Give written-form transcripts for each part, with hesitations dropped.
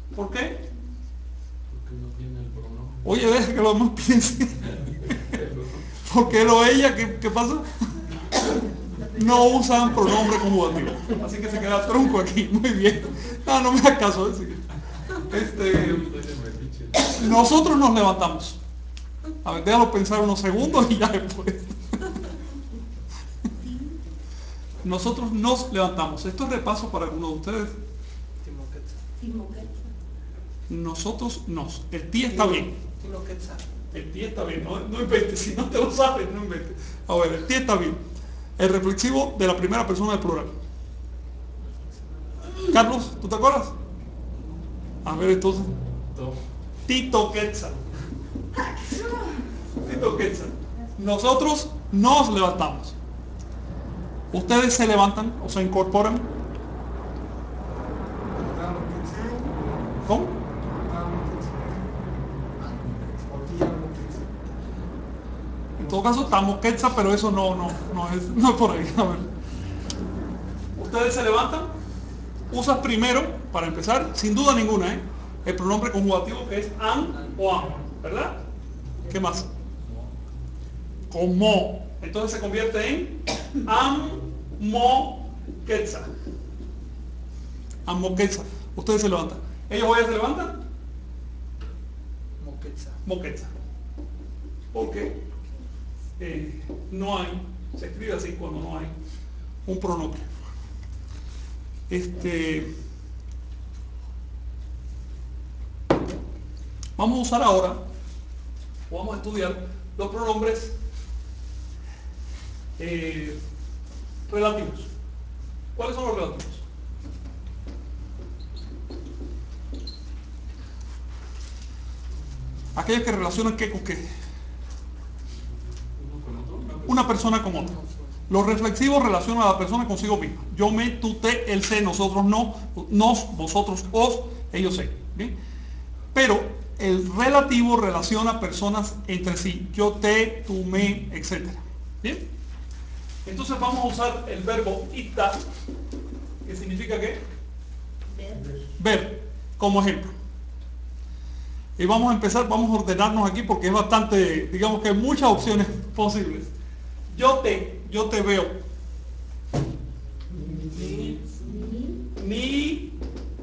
¿Por qué? Porque no tiene el pronombre. Oye, deja que los demás piensen. ¿Por qué lo ella? ¿Qué pasa? No usan pronombre conjugativo. Así que se queda trunco aquí. Muy bien. No me hagas caso. Nosotros nos levantamos. A ver, déjalo pensar unos segundos y ya después. Nosotros nos levantamos. Esto es repaso para algunos de ustedes. Nosotros nos. El ti está bien. El ti está bien. No inventes. Si no te lo sabes, no inventes. A ver, el ti está bien. El reflexivo de la primera persona del plural. Carlos, ¿tú te acuerdas? A ver, entonces. Tito Quetzal. Tito Quetzal. Nosotros nos levantamos. Ustedes se levantan o se incorporan. ¿Cómo? En todo caso, estamos Quetzal, pero eso no es por ahí. A ver. Ustedes se levantan. Usas primero, para empezar, sin duda ninguna, el pronombre conjugativo que es am o am, ¿verdad? ¿Qué más? Como. Entonces se convierte en am, mo, quetzal. Am, mo, quetzal. Ustedes se levantan. ¿Ellos hoy se levantan? Mo, quetzal. Porque no hay, se escribe así cuando no hay un pronombre. Vamos a usar ahora, o vamos a estudiar los pronombres relativos. ¿Cuáles son los relativos? Aquellos que relacionan qué con qué. Una persona con otra. Los reflexivos relacionan a la persona consigo misma. Yo, me, tú, te, él, se, nosotros, no, nos, vosotros, os, ellos, se. ¿Bien? Pero el relativo relaciona personas entre sí. Yo, te, tú, me, etc. ¿Bien? Entonces vamos a usar el verbo ita, que significa ¿qué? Ver, como ejemplo. Y vamos a empezar, vamos a ordenarnos aquí porque es bastante, digamos que hay muchas opciones posibles. Yo te veo. Ni,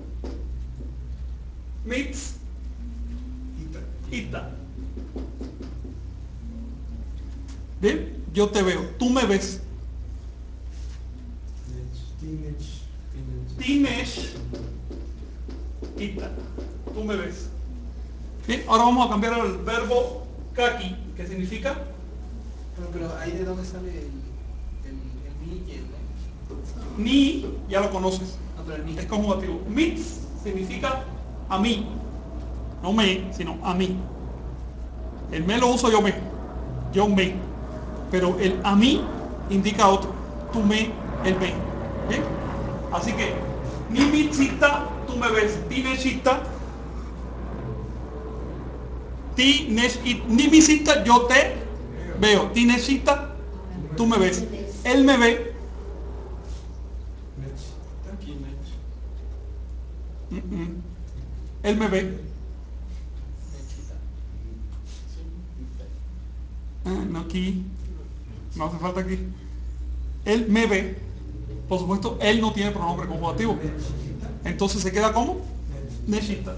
mits, ita. ¿Bien? Yo te veo. Tú me ves. Tinesh, ita. Tú me ves. Bien, ahora vamos a cambiar al verbo kaki, que significa. Pero ahí de dónde sale el mi y el me. Ni, ya lo conoces. No, pero el mi. Es conjugativo. Mits significa a mí. No me, sino a mí. El me lo uso yo me. Yo me. Pero el a mí indica otro. Tú me, el me. ¿Bien? Así que, ni mitsita, tú me ves. Ti neshita. Ti nesh, ni visita, yo te veo. Ti neshita, tú me ves. Él me ve. Él me ve. No aquí. No hace falta aquí. Él me ve. Por supuesto, él no tiene pronombre conjugativo. Entonces se queda como neshita.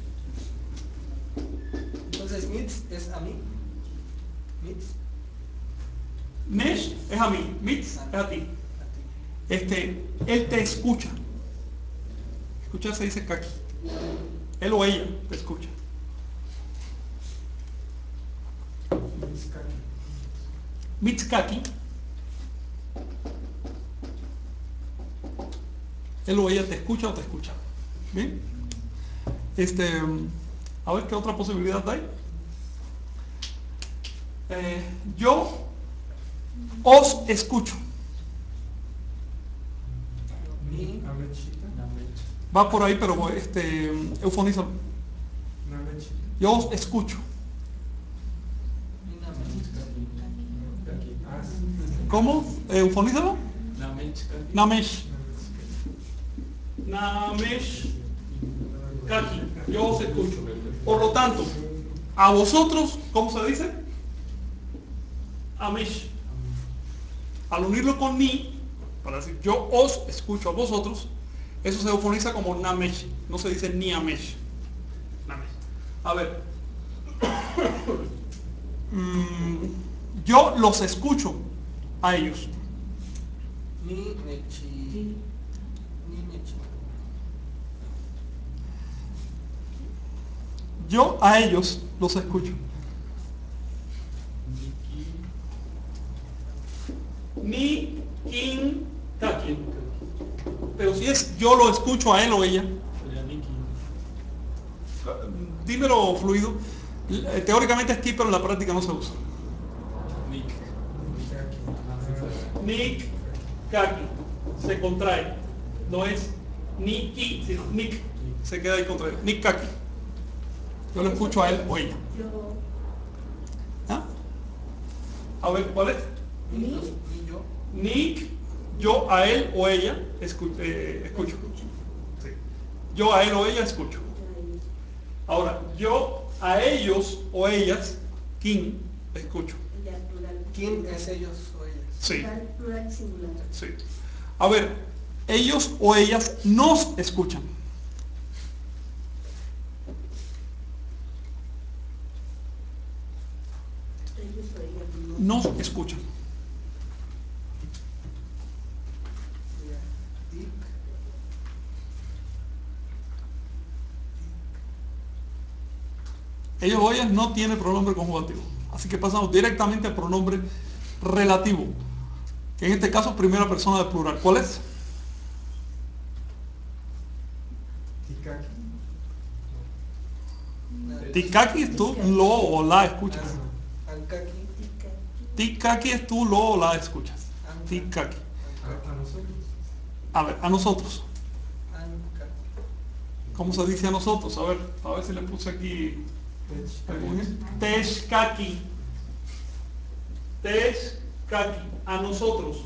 Entonces, mitz es a mí. Mitz. Nesh es a mí. Mitz es a ti. Él te escucha. Escuchar se dice kaki. Él o ella te escucha. Mitzkaki. Él o ella te escucha o te escucha. ¿Bien? A ver qué otra posibilidad hay. Yo os escucho. Va por ahí, pero eufonízalo. Yo os escucho. ¿Cómo? Eufonízalo. Namesh. Namesh. Kaki, yo os escucho. Por lo tanto, a vosotros, ¿cómo se dice? Amesh. Al unirlo con ni, para decir yo os escucho a vosotros, eso se eufoniza como namesh, no se dice ni amesh. Namesh. A ver, yo los escucho a ellos. Ni nechi. Ni nechi. Yo a ellos los escucho. Ni kin kaki. Pero si es yo lo escucho a él o ella, Sería Nikki. dímelo fluido. Teóricamente es ki, pero en la práctica no se usa. Nick. Nick kaki. Se contrae. No es ni ki, sino nick. Se queda ahí contraído. Nick kaki. Yo lo escucho a él o ella. ¿Ah? A ver, ¿cuál es? Ni yo. Nick, yo a él o ella escucho. Sí. Yo a él o ella escucho. Ahora, yo a ellos o ellas, quién, escucho. ¿Quién es ellos o ellas? Sí, Plural singular. sí. A ver, ellos o ellas nos escuchan. Ellos o ellas Nos escuchan. Mira, Dick. Ellos o ellas no tiene pronombre conjugativo. Así que pasamos directamente al pronombre relativo. Que en este caso primera persona del plural. ¿Cuál es? Tikaki es tú lo o la escuchas. Ankaki. Tikaki es tú lo o la escuchas. Tikaki. A ver, a nosotros. Ankaki. ¿Cómo se dice a nosotros? A ver si le puse aquí. Teshkaki. Teshkaki. A nosotros.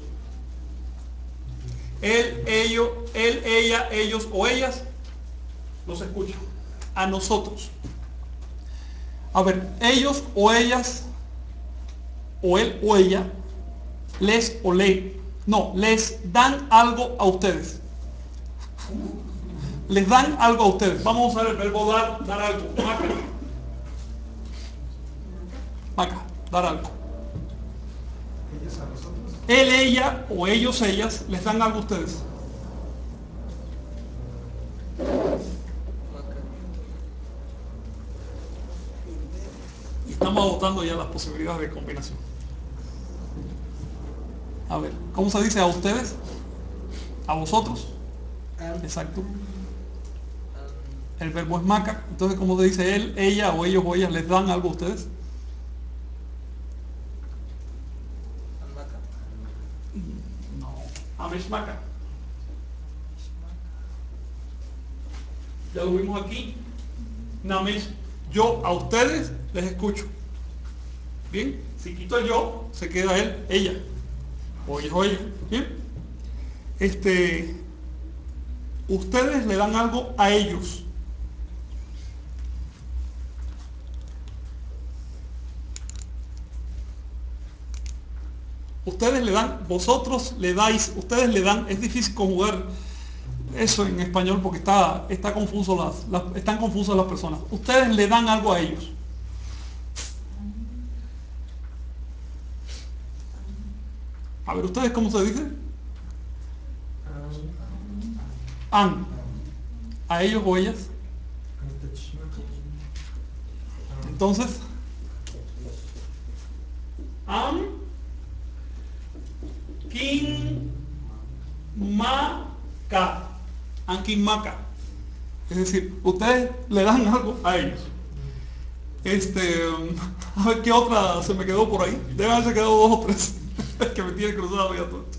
Él, ella, ellos o ellas los escuchan. A nosotros. A ver, ellos o ellas, o él o ella, les o le, no, les dan algo a ustedes. Les dan algo a ustedes. Vamos a usar el verbo dar algo. Maca. Maca, dar algo. Ellos a nosotros. Él, ella o ellos, ellas, les dan algo a ustedes. Estamos agotando ya las posibilidades de combinación. A ver, ¿cómo se dice a ustedes? ¿A vosotros? Exacto. El verbo es maca. Entonces, ¿cómo se dice él, ella o ellos o ellas les dan algo a ustedes? No. Amesh maca. Ya lo vimos aquí. Namesh. Yo a ustedes les escucho. Bien, si quito el yo, se queda él, ella. O ellos o ella. Bien. Ustedes le dan algo a ellos. Ustedes le dan, vosotros le dais, ustedes le dan. Es difícil conjugar eso en español porque están confusas las personas. Ustedes le dan algo a ellos. A ver, ¿ustedes cómo se dice? Han. A ellos o ellas. Entonces, am kin maka. Ankin maka. Es decir, ustedes le dan algo a ellos. A ver qué otra se me quedó por ahí. Debe haberse quedado 2 o 3 que me tiene cruzado ya todo esto.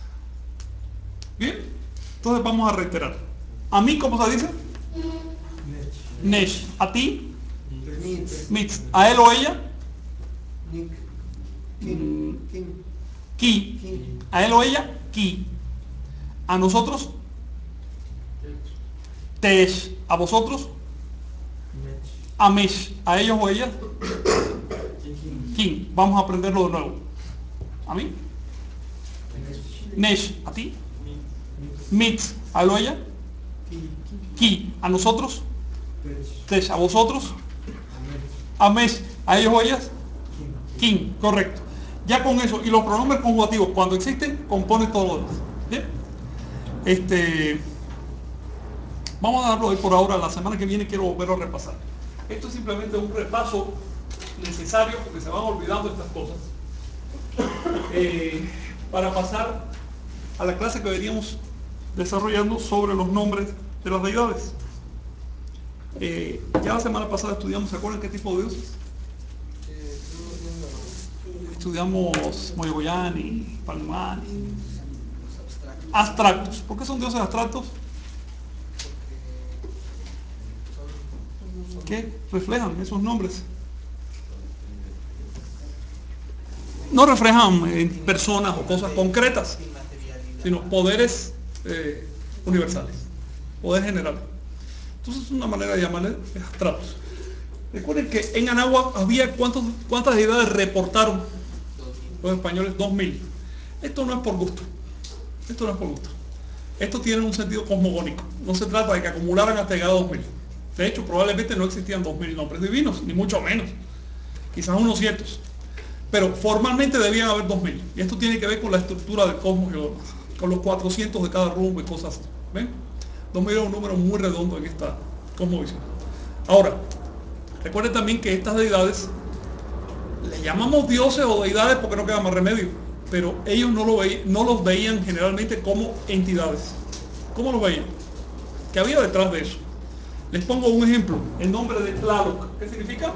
Bien, entonces vamos a reiterar. A mí, ¿cómo se dice? Nesh. A ti, Mitz. A él o ella, Nick. Ki. A él o ella, Ki. A nosotros, Tech. Tesh, a vosotros, Amesh, a ellos o ellas, Kin. Vamos a aprenderlo de nuevo. ¿A mí? Nesh, a ti. Mitz, a él o ella. Ki, a nosotros. Tesh, a vosotros. Amesh, a ellos o ellas. Kin, correcto. Ya con eso, y los pronombres conjugativos, cuando existen, componen todo lo demás. ¿Bien? Vamos a darlo hoy por ahora, la semana que viene quiero volver a repasar. Esto es simplemente un repaso necesario porque se van olvidando estas cosas. Para pasar a la clase que veníamos desarrollando sobre los nombres de las deidades. Ya la semana pasada estudiamos, ¿se acuerdan qué tipo de dioses? Estudiamos Moyogoyani, Palmani, abstractos. ¿Por qué son dioses abstractos? ¿Qué reflejan esos nombres? No reflejan personas o cosas concretas, sino poderes universales, poderes generales. Entonces es una manera de llamarles abstractos. Recuerden que en Anáhuac había ¿cuántas deidades reportaron los españoles? 2000. Esto no es por gusto. Esto no es por gusto. Esto tiene un sentido cosmogónico. No se trata de que acumularan hasta llegar a 2000. De hecho, probablemente no existían 2000 nombres divinos, ni mucho menos. Quizás unos cientos. Pero formalmente debían haber 2000. Y esto tiene que ver con la estructura del cosmos y lo demás, con los 400 de cada rumbo y cosas así. ¿Ven? 2000 es un número muy redondo en esta cosmovisión. Ahora, recuerden también que estas deidades le llamamos dioses o deidades porque no queda más remedio, pero ellos no los veían generalmente como entidades. ¿Cómo los veían? ¿Qué había detrás de eso? Les pongo un ejemplo, el nombre de Tlaloc. ¿Qué significa?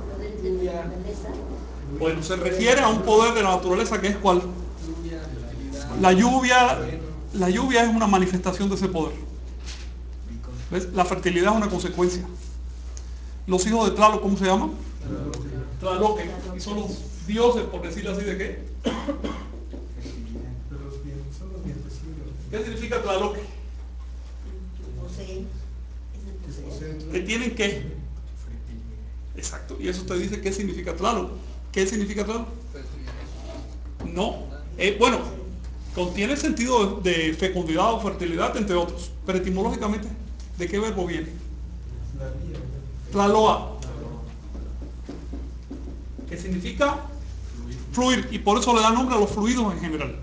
Bueno, se refiere a un poder de la naturaleza que es ¿cuál? La lluvia es una manifestación de ese poder. ¿Ves? La fertilidad es una consecuencia. Los hijos de Tlaloc, ¿cómo se llaman? Tlaloque. Y son los dioses, por decirlo así, ¿de qué? ¿Qué significa Tlaloque? ¿Que tienen qué? Exacto. Y eso te dice qué significa Tlaloc. ¿Qué significa Tlaloc? No. Bueno, contiene el sentido de fecundidad o fertilidad, entre otros. Pero etimológicamente, ¿de qué verbo viene? Tlaloa. Que significa fluir. Y por eso le da nombre a los fluidos en general.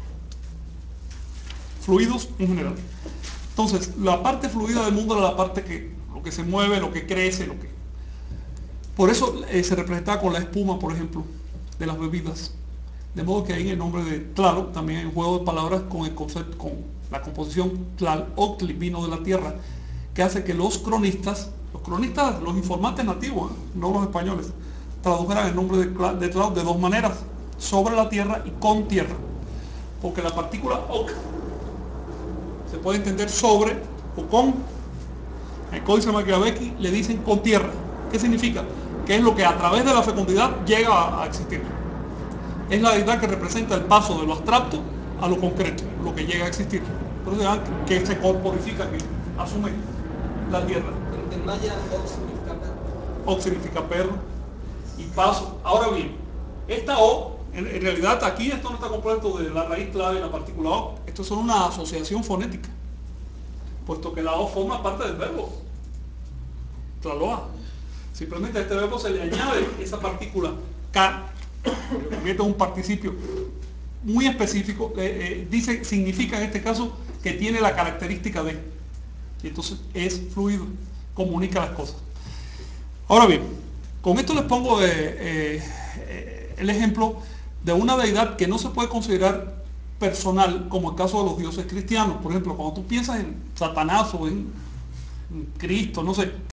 Fluidos en general. Entonces, la parte fluida del mundo era la parte lo que se mueve, lo que crece, lo que... Por eso se representaba con la espuma, por ejemplo, de las bebidas. De modo que ahí en el nombre de Tlaloc también hay un juego de palabras con el concepto, con la composición Tlaloctli, vino de la tierra, que hace que los cronistas, los informantes nativos, no los españoles, tradujeran el nombre de Tlaloc de dos maneras, sobre la tierra y con tierra. Porque la partícula oc se puede entender sobre o con. En el Códice Maquiavequi le dicen con tierra. ¿Qué significa? Que es lo que a través de la fecundidad llega a existir. Es la deidad que representa el paso de lo abstracto a lo concreto, lo que llega a existir. Por eso que se corporifica, que asume la tierra. En maya, Oc significa perro. Oc significa perro y paso. Ahora bien, esta O, en realidad aquí esto no está compuesto de la raíz clave y la partícula O. Esto es una asociación fonética, puesto que la O forma parte del verbo. Tlaloa. Simplemente a este verbo se le añade esa partícula K, que lo convierte en un participio muy específico, significa en este caso que tiene la característica de, y entonces es fluido, comunica las cosas. Ahora bien, con esto les pongo el ejemplo de una deidad que no se puede considerar personal, como el caso de los dioses cristianos. Por ejemplo, cuando tú piensas en Satanás o en Cristo, no sé,